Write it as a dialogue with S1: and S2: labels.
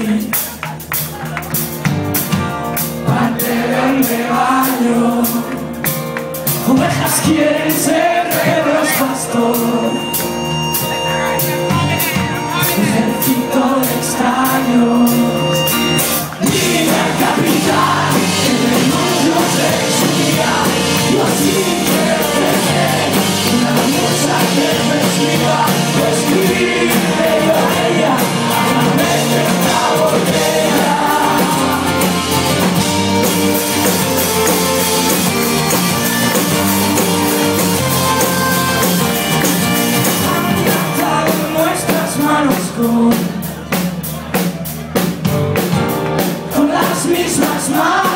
S1: parte de un rebaño. Ovejas quieren ser rebaños pastor, ejército de extraños. Mira el capitán, el demonio se subía, y así quiere ser una musa que me escriba, escribe a ella a través de esta botella. Atado en nuestras manos con las mismas manos.